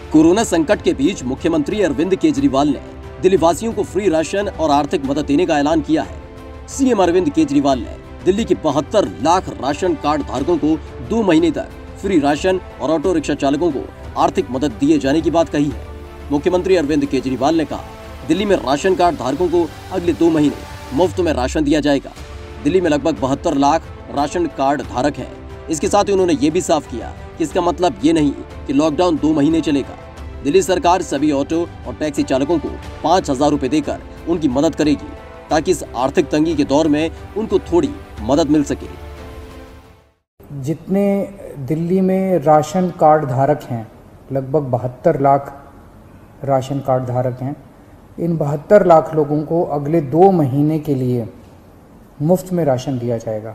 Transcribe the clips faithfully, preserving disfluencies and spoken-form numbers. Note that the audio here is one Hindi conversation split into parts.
कोरोना संकट के बीच मुख्यमंत्री अरविंद केजरीवाल ने दिल्ली वासियों को फ्री राशन और आर्थिक मदद देने का ऐलान किया है। सीएम अरविंद केजरीवाल ने दिल्ली के बहत्तर लाख राशन कार्ड धारकों को दो महीने तक फ्री राशन और ऑटो रिक्शा चालकों को आर्थिक मदद दिए जाने की बात कही है। मुख्यमंत्री अरविंद केजरीवाल ने कहा, दिल्ली में राशन कार्ड धारकों को अगले दो महीने मुफ्त में राशन दिया जाएगा। दिल्ली में लगभग बहत्तर लाख राशन कार्ड धारक हैं। इसके साथ ही उन्होंने ये भी साफ किया कि इसका मतलब ये नहीं कि लॉकडाउन दो महीने चलेगा। दिल्ली सरकार सभी ऑटो और टैक्सी चालकों को पाँच हजार रुपए देकर उनकी मदद करेगी, ताकि इस आर्थिक तंगी के दौर में उनको थोड़ी मदद मिल सके। जितने दिल्ली में राशन कार्ड धारक हैं, लगभग बहत्तर लाख राशन कार्ड धारक हैं, इन बहत्तर लाख लोगों को अगले दो महीने के लिए मुफ्त में राशन दिया जाएगा।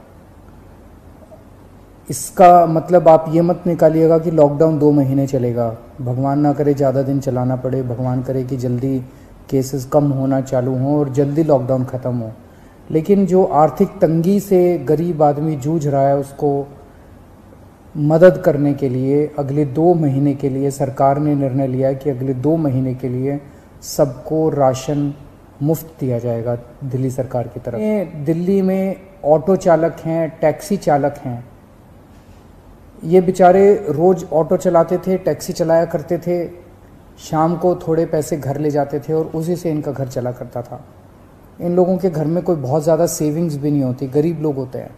इसका मतलब आप ये मत निकालिएगा कि लॉकडाउन दो महीने चलेगा। भगवान ना करे ज़्यादा दिन चलाना पड़े, भगवान करे कि जल्दी केसेस कम होना चालू हों और जल्दी लॉकडाउन ख़त्म हो। लेकिन जो आर्थिक तंगी से गरीब आदमी जूझ रहा है, उसको मदद करने के लिए अगले दो महीने के लिए सरकार ने निर्णय लिया है कि अगले दो महीने के लिए सबको राशन मुफ्त दिया जाएगा दिल्ली सरकार की तरफ। दिल्ली में ऑटो चालक हैं, टैक्सी चालक हैं, ये बेचारे रोज़ ऑटो चलाते थे, टैक्सी चलाया करते थे, शाम को थोड़े पैसे घर ले जाते थे और उसी से इनका घर चला करता था। इन लोगों के घर में कोई बहुत ज़्यादा सेविंग्स भी नहीं होती, गरीब लोग होते हैं।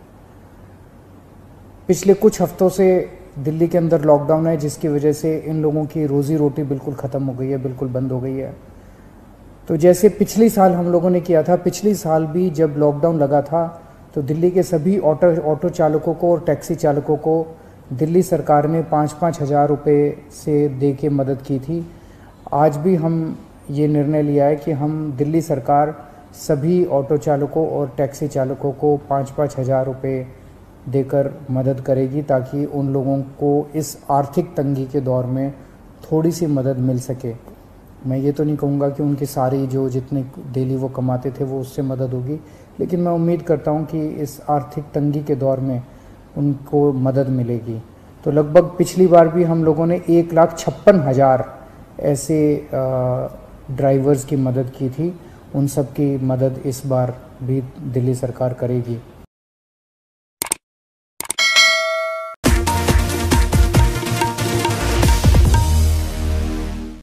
पिछले कुछ हफ्तों से दिल्ली के अंदर लॉकडाउन है, जिसकी वजह से इन लोगों की रोज़ी रोटी बिल्कुल ख़त्म हो गई है, बिल्कुल बंद हो गई है। तो जैसे पिछली साल हम लोगों ने किया था, पिछली साल भी जब लॉकडाउन लगा था तो दिल्ली के सभी ऑटो ऑटो चालकों को और टैक्सी चालकों को दिल्ली सरकार ने पाँच पाँच हज़ार रुपये से दे के मदद की थी। आज भी हम ये निर्णय लिया है कि हम दिल्ली सरकार सभी ऑटो चालकों और टैक्सी चालकों को पाँच पाँच हज़ार रुपये देकर मदद करेगी, ताकि उन लोगों को इस आर्थिक तंगी के दौर में थोड़ी सी मदद मिल सके। मैं ये तो नहीं कहूँगा कि उनकी सारी जो जितने डेली वो कमाते थे वो उससे मदद होगी, लेकिन मैं उम्मीद करता हूँ कि इस आर्थिक तंगी के दौर में उनको मदद मिलेगी। तो लगभग पिछली बार भी हम लोगों ने एक लाख छप्पन हज़ार ऐसे ड्राइवर्स की मदद की थी। उन सब की मदद इस बार भी दिल्ली सरकार करेगी।